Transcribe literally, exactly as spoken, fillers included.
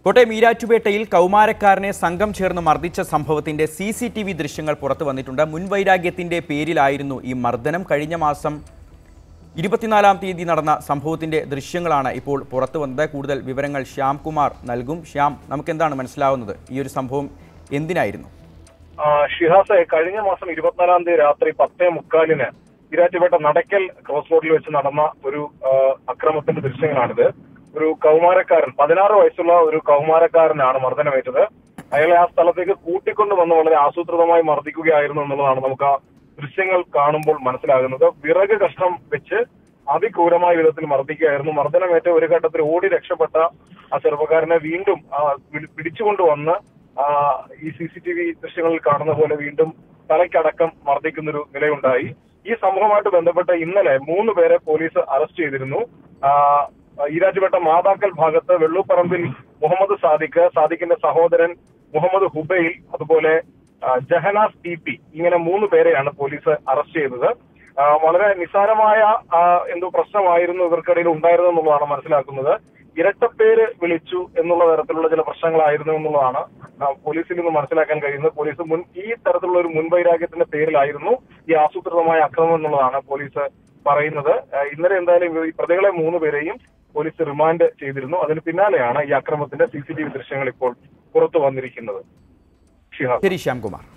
കോട്ടയം ഈരാറ്റുപേട്ടയിൽ കൗമാരക്കാരനെ സംഘം ചേർന്ന് മർദ്ദിച്ച സംഭവത്തിന്റെ സി സി ടി വി ദൃശ്യങ്ങൾ പുറത്തു വന്നിട്ടുണ്ട്. മുൻവൈരാഗ്യത്തിന്റെ പേരിലായിരുന്നു ഈ മർദ്ദനം. കഴിഞ്ഞ മാസം ഇരുപത്തിനാലാം തീയതി നടന്ന സംഭവത്തിന്റെ ദൃശ്യങ്ങളാണ് ഇപ്പോൾ പുറത്തു വന്നത്. കൂടുതൽ വിവരങ്ങൾ ശ്യാംകുമാർ നൽകും. ശ്യാം, നമുക്ക് എന്താണ് മനസ്സിലാവുന്നത്? ഈ ഒരു സംഭവം എന്തിനായിരുന്നു? ഷിഹാസെ, കഴിഞ്ഞ മാസം ഇരുപത്തിനാലാം തീയതി രാത്രി പത്തേ മുക്കാലിന് ഈരാറ്റുപേട്ട നടക്കൽ ക്രോസ് റോഡിൽ വെച്ച് നടന്ന ഒരു അക്രമത്തിന്റെ ദൃശ്യങ്ങളാണിത്. ഒരു കൗമാരക്കാരൻ, പതിനാറ് വയസ്സുള്ള ഒരു കൗമാരക്കാരനാണ് മർദ്ദനമേറ്റത്. അയാളെ ആ സ്ഥലത്തേക്ക് കൂട്ടിക്കൊണ്ടു വന്ന് വളരെ ആസൂത്രിതമായി മർദ്ദിക്കുകയായിരുന്നു എന്നുള്ളതാണ് നമുക്ക് ആ ദൃശ്യങ്ങൾ കാണുമ്പോൾ മനസ്സിലാകുന്നത്. വിറക് കഷ്ണം വെച്ച് അതിക്രൂരമായ വിധത്തിൽ മർദ്ദിക്കുകയായിരുന്നു. മർദ്ദനമേറ്റ ഒരു ഘട്ടത്തിൽ ഓടി രക്ഷപ്പെട്ട ആ ചെറുപ്പക്കാരനെ വീണ്ടും പിടിച്ചുകൊണ്ടുവന്ന് ഈ സി സി ടി വി ദൃശ്യങ്ങളിൽ കാണുന്ന പോലെ വീണ്ടും തലയ്ക്കടക്കം മർദ്ദിക്കുന്നൊരു നിലയുണ്ടായി. ഈ സംഭവമായിട്ട് ബന്ധപ്പെട്ട് ഇന്നലെ മൂന്ന് പേരെ പോലീസ് അറസ്റ്റ് ചെയ്തിരുന്നു. ഈരാറ്റുപേട്ട മാതാക്കൽ ഭാഗത്ത് വെള്ളൂപ്പറമ്പിൽ മുഹമ്മദ് സാദിഖ്, സാദിഖിന്റെ സഹോദരൻ മുഹമ്മദ് ഹുബൈൽ, അതുപോലെ ജഹനാസ് ടി പി, ഇങ്ങനെ മൂന്ന് പേരെയാണ് പോലീസ് അറസ്റ്റ് ചെയ്തത്. വളരെ നിസ്സാരമായ എന്തോ പ്രശ്നമായിരുന്നു ഇവർക്കിടയിൽ ഉണ്ടായിരുന്നു എന്നുള്ളതാണ് മനസ്സിലാക്കുന്നത്. ഇരട്ടപ്പേര് വിളിച്ചു എന്നുള്ള തരത്തിലുള്ള ചില പ്രശ്നങ്ങളായിരുന്നു എന്നുള്ളതാണ് പോലീസിൽ നിന്ന് മനസ്സിലാക്കാൻ കഴിയുന്നത്. പോലീസ് മുൻ ഈ തരത്തിലുള്ള ഒരു മുൻവൈരാഗ്യത്തിന്റെ പേരിലായിരുന്നു ഈ ആസൂത്രിതമായ അക്രമം എന്നുള്ളതാണ് പോലീസ് പറയുന്നത്. ഇന്നലെ എന്തായാലും ഈ പ്രതികളെ മൂന്ന് പേരെയും പോലീസ് റിമാൻഡ് ചെയ്തിരുന്നു. അതിന് പിന്നാലെയാണ് ഈ അക്രമത്തിന്റെ സി സി ടി വി ദൃശ്യങ്ങൾ ഇപ്പോൾ പുറത്തു വന്നിരിക്കുന്നത്. ശരി ശ്യാംകുമാർ.